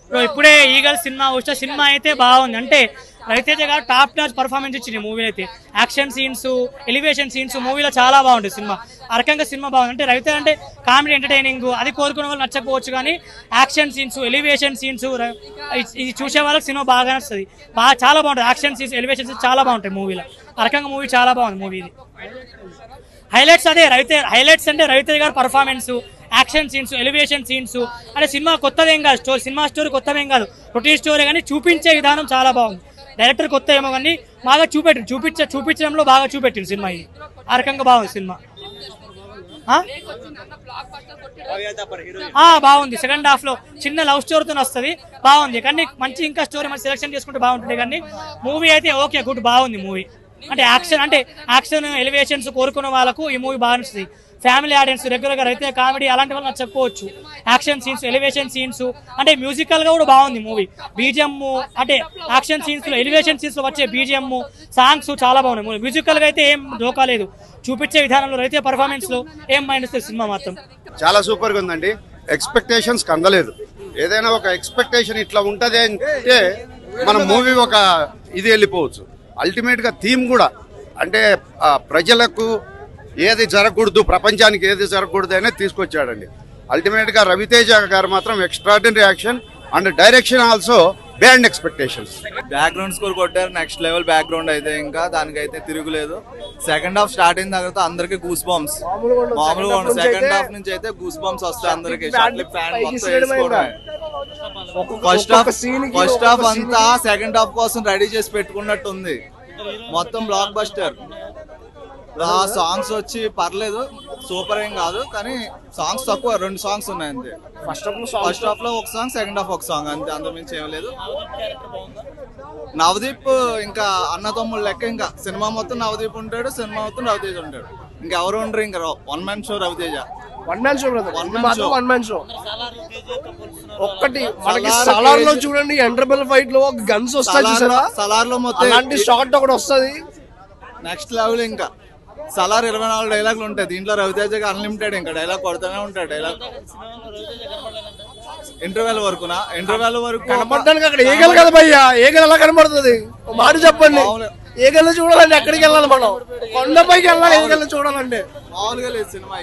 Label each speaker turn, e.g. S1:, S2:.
S1: ఇప్పుడు ఇప్పుడే eagle cinema వచ్చే సినిమా అయితే బాగుంది. అంటే రవితేజ గారు టాప్ నాచ్ పర్ఫార్మెన్స్ ఇచ్చింది మూవీలో అయితే. యాక్షన్ సీన్స్, ఎలివేషన్ సీన్స్ మూవీలో చాలా బాగుంటుంది సినిమా. ఆ రకంగా సినిమా బాగుంది. అంటే రవితేజ అంటే కామెడీ ఎంటర్టైనింగ్ అది కోరుకునే వాళ్ళు నచ్చకపోవచ్చు, కానీ యాక్షన్ సీన్స్, ఎలివేషన్ సీన్స్ ఇది చూసే వాళ్ళకి సినిమా బాగా నచ్చుతుంది. చాలా బాగుంటుంది. యాక్షన్ సీన్స్, ఎలివేషన్ సీన్స్ చాలా బాగుంటాయి మూవీలో. ఆ రకంగా మూవీ చాలా బాగుంది. మూవీ ఇది హైలైట్స్ అదే హైలైట్స్ అంటే రవితేజ గారు performance, action scenes, elevation scenes. అంటే సినిమా కొత్తదేం కాదు, సినిమా స్టోరీ కొత్తదేం కాదు, రొటీన్ స్టోరీ, కానీ చూపించే విధానం చాలా బాగుంది. డైరెక్టర్ కొత్త ఏమో కానీ బాగా చూపించడంలో బాగా చూపెట్టింది సినిమా. ఇది ఆ రకంగా బాగుంది సినిమా. బాగుంది. సెకండ్ హాఫ్ లో చిన్న లవ్ స్టోరీతో వస్తుంది, బాగుంది. కానీ మంచి ఇంకా స్టోరీ మంచి సెలెక్షన్ చేసుకుంటే బాగుంటుంది. కానీ మూవీ అయితే ఓకే, గుడ్, బాగుంది మూవీ. అంటే యాక్షన్ ఎలివేషన్స్ కోరుకున్న వాళ్ళకు ఈ మూవీ బాగా నచ్చుతుంది. ఫ్యామిలీ ఆడియన్స్, రెగ్యులర్గా అయితే కామెడీ అలాంటి వాళ్ళు నచ్చకపోవచ్చు. యాక్షన్ సీన్స్, ఎలివేషన్ సీన్స్, అంటే మ్యూజికల్గా కూడా బాగుంది మూవీ. బీజిఎం అంటే యాక్షన్ సీన్స్లో, ఎలివేషన్ సీన్స్లో వచ్చే బీజిఎం, సాంగ్స్ చాలా బాగున్నాయి మూవీ. మ్యూజికల్గా అయితే ఏం డోకాలేదు. చూపించే విధానంలో అయితే పర్ఫార్మెన్స్లో ఏం మైండ్ వస్తుంది సినిమా మాత్రం.
S2: చాలా సూపర్గా ఉందండి. ఎక్స్పెక్టేషన్స్ అందలేదు. ఏదైనా ఒక ఎక్స్పెక్టేషన్ ఇట్లా ఉంటుంది అంటే మన మూవీ ఒక ఇది వెళ్ళిపోవచ్చు. అల్టిమేట్గా థీమ్ కూడా అంటే ప్రజలకు ఏది జరగకూడదు, ప్రపంచానికి ఏది జరగకూడదు అనేది తీసుకొచ్చాడండి. అల్టిమేట్గా రవితేజ గారు మాత్రం extraordinary action and direction also beyond expectations.
S3: Background score కొట్టారు, నెక్స్ట్ లెవెల్ బ్యాక్గ్రౌండ్ అయితే ఇంకా దానికైతే తిరుగులేదు. సెకండ్ హాఫ్ స్టార్ట్ అయిన తర్వాత అందరికి గూస్ బంప్స్ మామూలుగా. సెకండ్ హాఫ్ నుంచి అయితే గూస్ బంప్స్ వస్తాయి అందరికి. ఫస్ట్ హాఫ్ అంతా సెకండ్ హాఫ్ కోసం రెడీ చేసి పెట్టుకున్నట్టు ఉంది. మొత్తం బ్లాక్ బస్టర్. సాంగ్స్ వచ్చి పర్లేదు, సూపర్ ఏం కాదు, కానీ సాంగ్స్ తక్కువ, 2 సాంగ్స్ ఉన్నాయి అంతే. ఫస్ట్ హాఫ్ లో ఒక సాంగ్, సెకండ్ హాఫ్ ఒక సాంగ్ అంతే, అంతకుమించి ఏం లేదు. నవదీప్ ఇంకా అన్నతమ్ముడు లెక్క. ఇంకా సినిమా మొత్తం నవదీప్ ఉంటాడు, సినిమా మొత్తం రవితేజ ఉంటాడు. ఇంకెవరు ఉండరు. ఇంకా 1 man షో రవితేజ.
S4: ఒక్కటి మనకి సలార్ లో చూడండి, ఎంటర్బెల్ ఫైట్ లో గన్స్ వస్తాయి చూసారా?
S3: సలార్ లో మొత్తం
S4: అలాంటి షాట్ ఒకటి వస్తుంది,
S3: నెక్స్ట్ లెవెల్. ఇంకా సలార్ 24 డైలాగులు ఉంటాయి, దీంట్లో రవితేజకి అన్లిమిటెడ్. ఇంకా డైలాగ్ కొడుతూనే ఉంటాడు. Dialogue interval వరకునా? ఇంటర్వెల్ వరకు
S4: కనపడడానికి అక్కడ ఏగలు కదా భయ్యా, ఏగలు ఎలా కనపడుతుంది? మాట చెప్పండి. ఏగలు చూడాలంటే ఎక్కడికి వెళ్ళాలి మనం? కొండపైకి వెళ్ళాలి ఏగలు చూడాలంటే.
S3: మామూలుగా లేదు సినిమా.